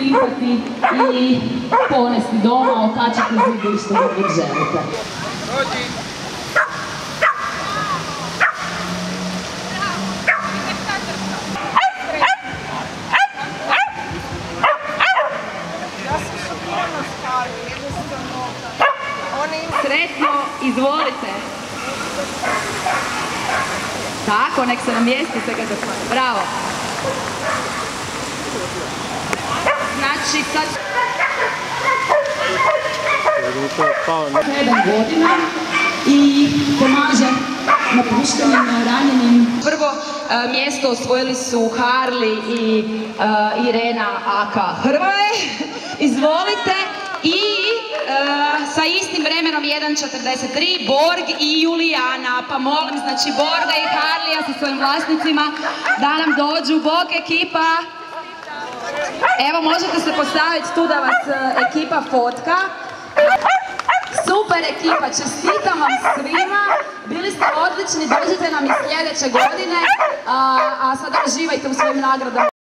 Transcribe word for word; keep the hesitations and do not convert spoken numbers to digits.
ispipati i ponesti doma, okačiti zidu što god želite. Sretno, izvolite. Tako, nek se namjesti sve kada svoje. Bravo. Znači, sad... sedam godina i pomaže napuštenim, ranjenim. Prvo mjesto osvojili su Harli i Irena aka Hrvoje. Izvolite. I sa istim vremenom jedan četrdeset tri Borg i Julijana. Pa molim, znači Borga i Harlija sa svojim vlasnicima da nam dođu. Bog ekipa! Evo, možete se postaviti tu da vas ekipa fotka. Super ekipa, čestitam vam svima. Bili ste odlični, dođite nam i sljedeće godine. A sada uživajte u svojim nagradama.